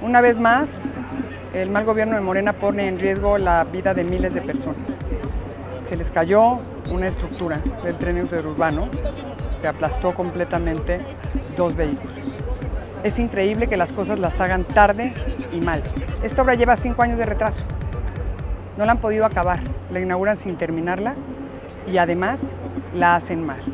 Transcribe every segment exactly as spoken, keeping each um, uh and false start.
Una vez más, el mal gobierno de Morena pone en riesgo la vida de miles de personas. Se les cayó una estructura del tren interurbano que aplastó completamente dos vehículos. Es increíble que las cosas las hagan tarde y mal. Esta obra lleva cinco años de retraso. No la han podido acabar, la inauguran sin terminarla y además la hacen mal.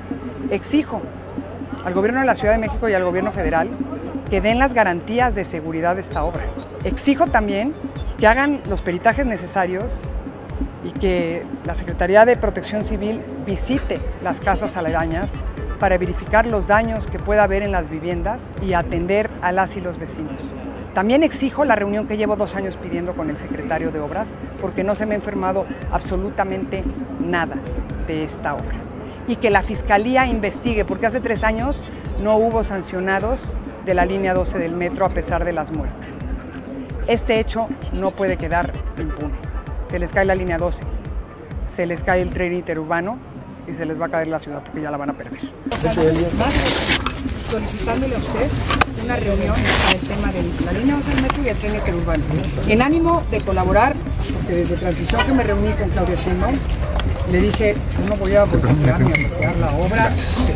Exijo al gobierno de la Ciudad de México y al gobierno federal que den las garantías de seguridad de esta obra. Exijo también que hagan los peritajes necesarios y que la Secretaría de Protección Civil visite las casas aledañas para verificar los daños que pueda haber en las viviendas y atender a las y los vecinos. También exijo la reunión que llevo dos años pidiendo con el secretario de Obras, porque no se me ha informado absolutamente nada de esta obra. Y que la Fiscalía investigue, porque hace tres años no hubo sancionados de la línea doce del metro a pesar de las muertes. Este hecho no puede quedar impune. Se les cae la línea doce, se les cae el tren interurbano y se les va a caer la ciudad porque ya la van a perder. Más solicitándole a usted una reunión para el tema de la línea doce del metro y el tren interurbano, en ánimo de colaborar, porque desde transición que me reuní con Claudia Sheinbaum, le dije, yo no voy a boicotear ni a bloquear la obra,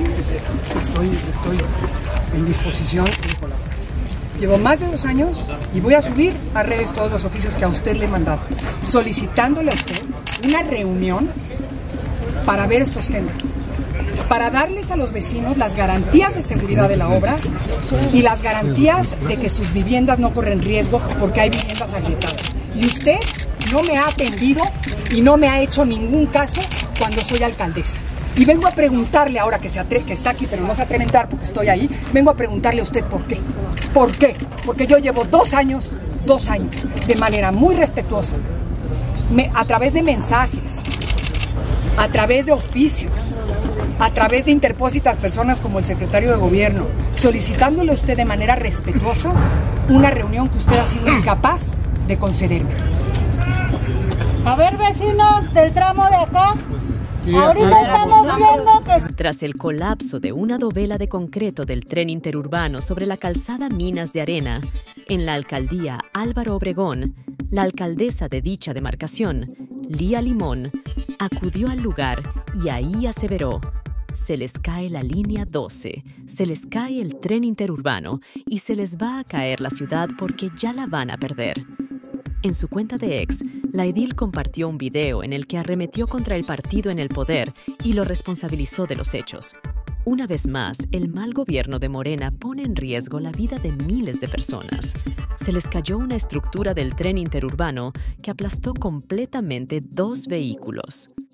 estoy, estoy en disposición de colaborar. Llevo más de dos años y voy a subir a redes todos los oficios que a usted le he mandado, solicitándole a usted una reunión para ver estos temas, para darles a los vecinos las garantías de seguridad de la obra y las garantías de que sus viviendas no corren riesgo porque hay viviendas agrietadas. Y usted no me ha atendido y no me ha hecho ningún caso cuando soy alcaldesa. Y vengo a preguntarle ahora que, se atre que está aquí, pero no se atreve a entrar porque estoy ahí, vengo a preguntarle a usted por qué. ¿Por qué? Porque yo llevo dos años, dos años, de manera muy respetuosa, me, a través de mensajes, a través de oficios, a través de interpósitas personas como el secretario de Gobierno, solicitándole a usted de manera respetuosa una reunión que usted ha sido incapaz de concederme. A ver, vecinos del tramo de acá, ahorita estamos viendo que... Tras el colapso de una dovela de concreto del tren interurbano sobre la calzada Minas de Arena, en la alcaldía Álvaro Obregón, la alcaldesa de dicha demarcación, Lía Limón, acudió al lugar y ahí aseveró: se les cae la línea doce, se les cae el tren interurbano y se les va a caer la ciudad porque ya la van a perder. En su cuenta de ex, la edil compartió un video en el que arremetió contra el partido en el poder y lo responsabilizó de los hechos. Una vez más, el mal gobierno de Morena pone en riesgo la vida de miles de personas. Se les cayó una estructura del tren interurbano que aplastó completamente dos vehículos.